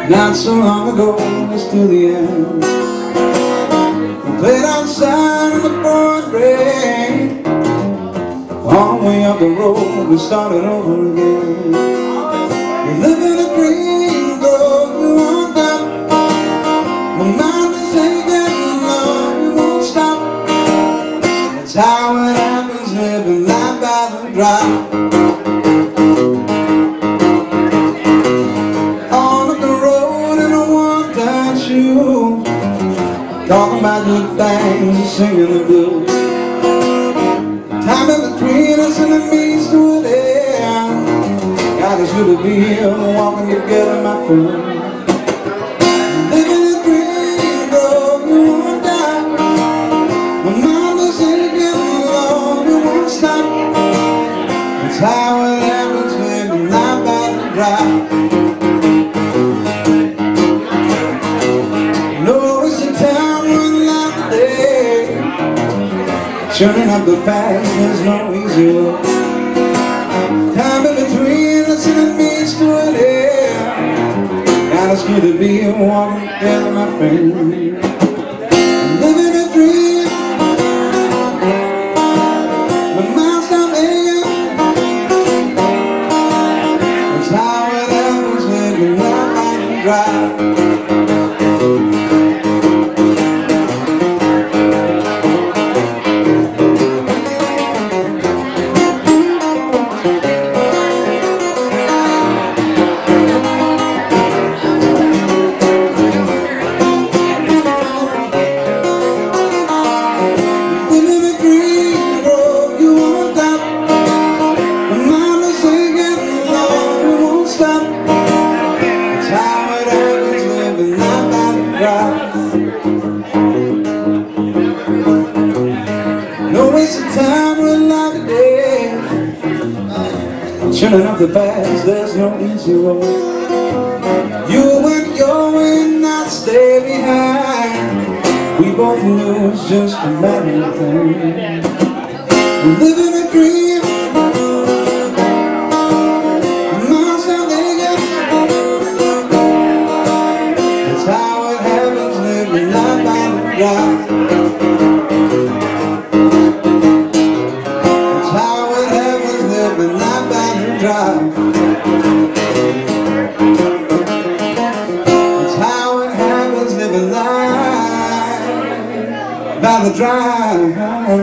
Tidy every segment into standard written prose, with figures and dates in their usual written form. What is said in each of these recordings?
Not so long ago, it's to the end. We played outside in the pouring rain. On the way up the road, we started over again. You're living a dream, girl, you want that. My mind is aching, love, you won't stop. That's how it happens, living life by the drop. Talking about good things and singing the blues. Time in between us and it means to an end. God, it's good to be here walking together, my friend. Living a dream, girl, you won't die. My mind is aching, Lord, you won't stop. That's how it happens, living life by the drop. Turning up the past, there's no easy way. Time in between us and it means to an end. God, it's good to be here walking together, my friend. Living a dream. My mind's not aching. That's how it happens, living life by the drop. No waste of time, we're alive today. Turning up the past, there's no easy way. You went your way and I stay behind. We both knew it's just a matter of time. We're living a dream. Mind's not aching. That's how it happens, living life by the drop. That's how it happens, living life by the drive.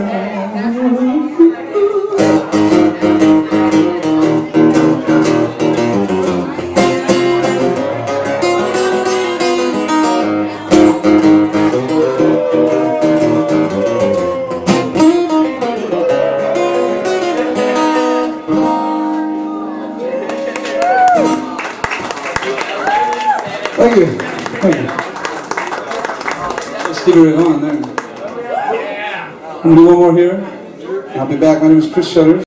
Thank you. Thank you. Let's keep it on there. I'm going to do one more here. I'll be back. My name is Chris Shutters.